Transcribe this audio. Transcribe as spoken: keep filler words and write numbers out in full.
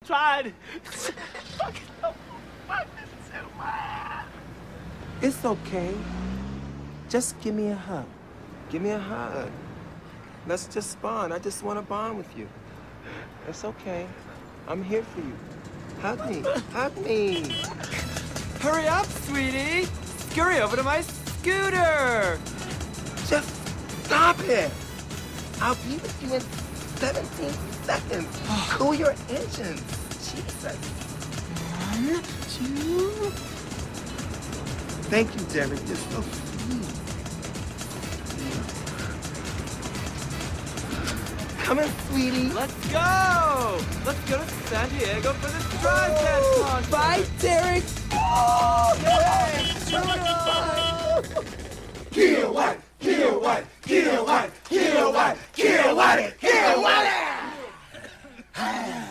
Tried. It's okay. Just give me a hug. Give me a hug. Let's just bond. I just want to bond with you. It's okay. I'm here for you. Hug me. Hug me. Hurry up, sweetie. Scurry over to my scooter. Just stop it. I'll be with you in seventeen seconds. Cool your engines. Jesus. One, two. Thank you, Derek. You're so sweet. Come in, sweetie. Let's go. Let's go to San Diego for the drive test launch. Bye, Derek. Oh, Kill what? Kill what? Kill what? Kill what? Kill what? Kill what?